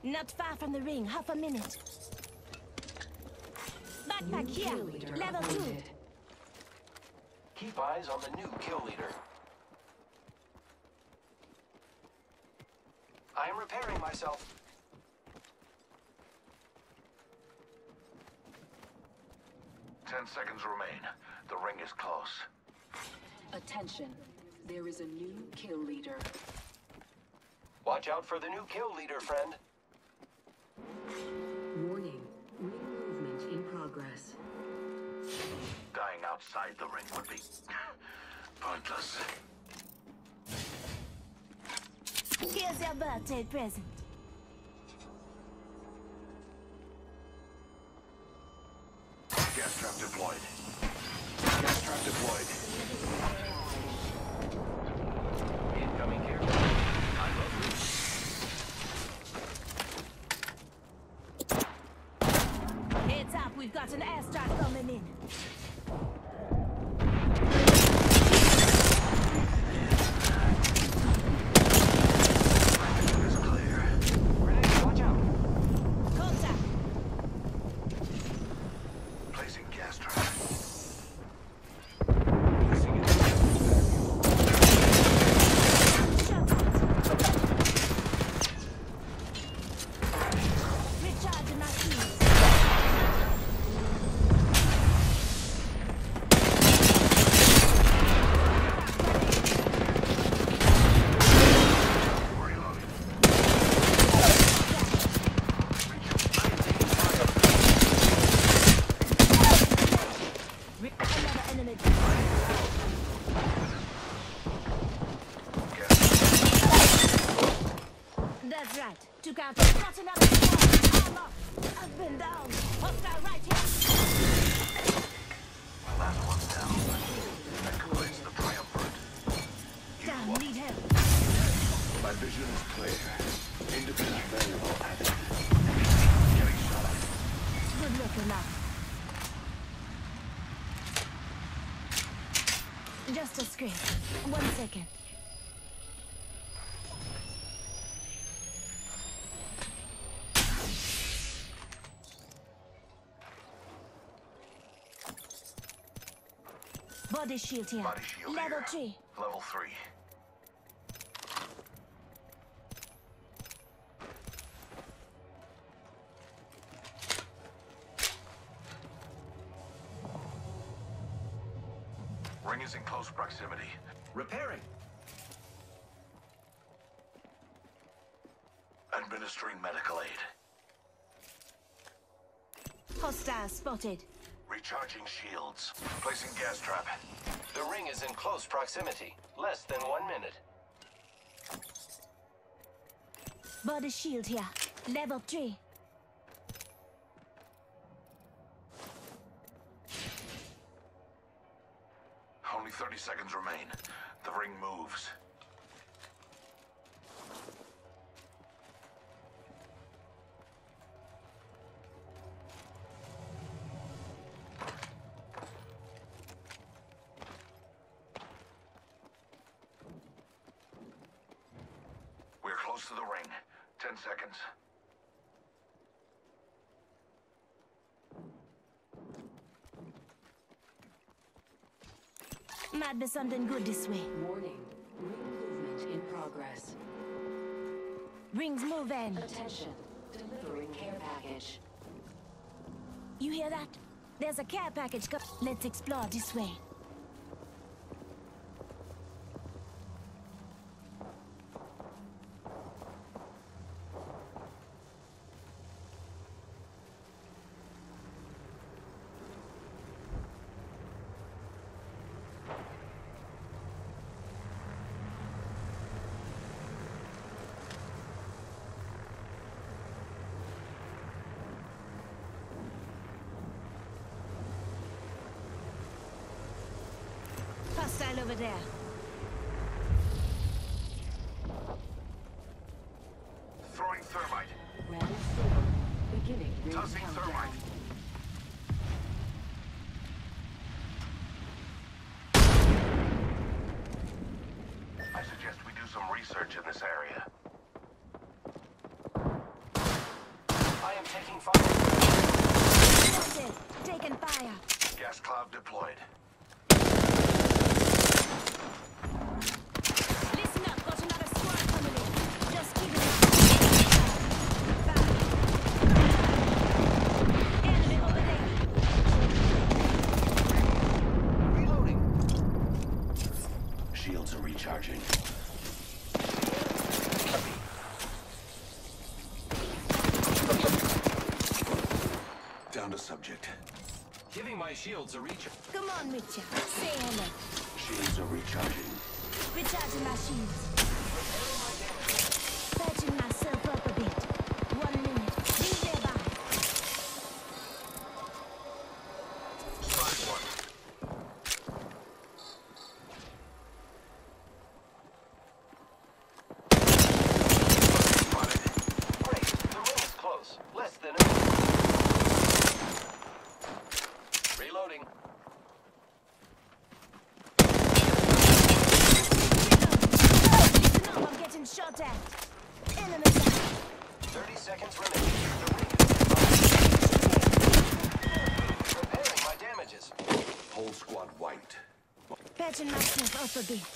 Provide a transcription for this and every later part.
Not far from the ring, half a minute. Backpack here, level 2. Keep eyes on the new kill leader. I am repairing myself. Ten seconds remain. The ring is close. Attention. There is a new kill leader. Watch out for the new kill leader, friend. Warning. Ring movement in progress. Dying outside the ring would be pointless. Here's your birthday present. Gas trap deployed. Gas trap deployed. Incoming care. I love you. Heads up, we've got an airstrike coming in. That's right. Took out. Got another squad. I'm up. I've been down. Hostile right here. My last one's down. That completes the triumvirate. Damn, need help. My vision is clear. Independent variable added. Getting shot. Good looking now. Just a scrape. 1 second. Body shield here. Body shield Level here. 3. Level 3. Ring is in close proximity. Repairing. Administering medical aid. Hostile spotted. Recharging shields. Placing gas trap. The ring is in close proximity. Less than 1 minute. Body shield here. Level 3. Only 30 seconds remain. The ring moves. We're close to the ring. 10 seconds. Might be something good this way. Warning. Ring movement in progress. Rings moving. Attention. Delivering care package. You hear that? There's a care package. Let's explore this way. Hostile over there. Throwing thermite. Round 4. Beginning ring Tossing countdown. thermite. I suggest we do some research in this area. taking fire. Gas cloud deployed. Listen up, got another squad coming in. Just keep it up. Enemy over there. Reloading. Shields are recharging. Down to subject. Giving my shields a recharge. Come on, Mitcha. Say hello. Shields are recharging. Recharging my shields. Patching myself up a bit. 1 minute. Be there by. Spotted one. Spotted. Great. The ring is close. Less than reloading. Listen up, I'm getting shot at. Enemy down. 30 seconds remaining. The ring is repairing my damages. Whole squad wiped. Patching myself up a bit.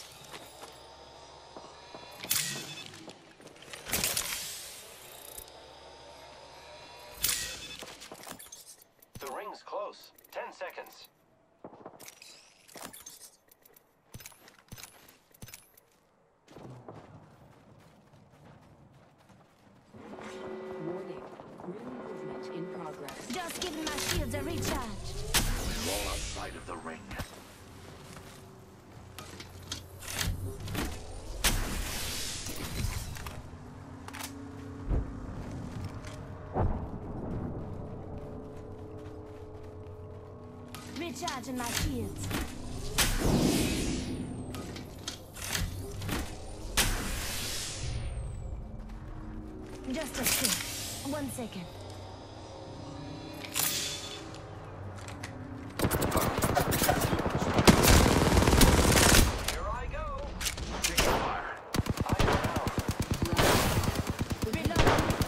The ring's close. 10 seconds. Warning. Ring movement in progress. Just giving my shields a recharge. We're all outside of the ring. Recharging my shields. Just a sec. 1 second. Here I go. Taking fire. I'm down. Reload.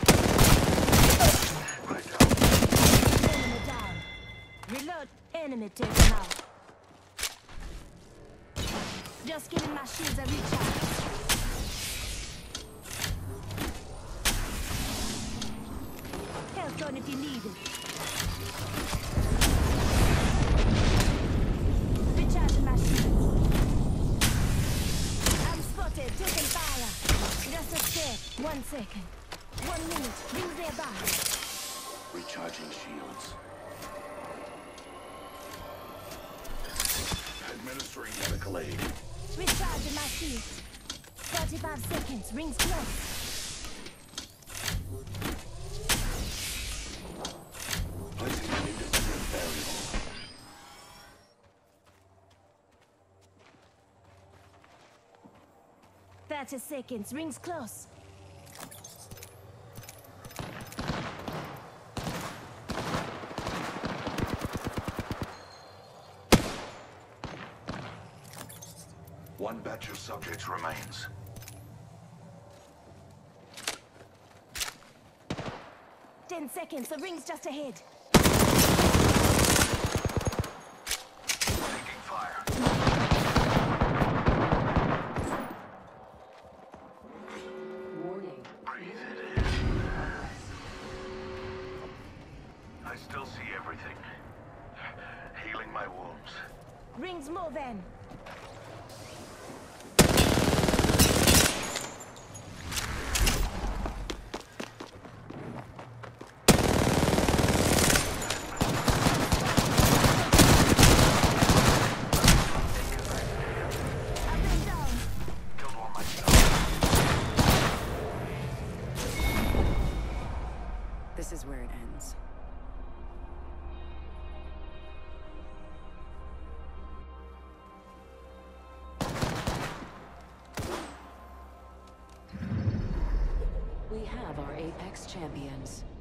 Right down. Enemy down. Reload. Enemy taken out. Just giving my shields a recharge. Health on if you need it. Recharging my shields. I'm spotted. Taking fire. Just a sec. 1 second. 1 minute. Rings nearby. Recharging shields. Administering medical aid. Recharging my shields. 45 seconds. Rings close. Placing an independent variable. Thirty seconds. Rings close. One batch of subjects remains. 10 seconds. The ring's just ahead. Taking fire. Warning. Breathe it in. I still see everything. Healing my wounds. Rings move in. I've been down. Killed one myself. This is where it ends. We have our Apex champions.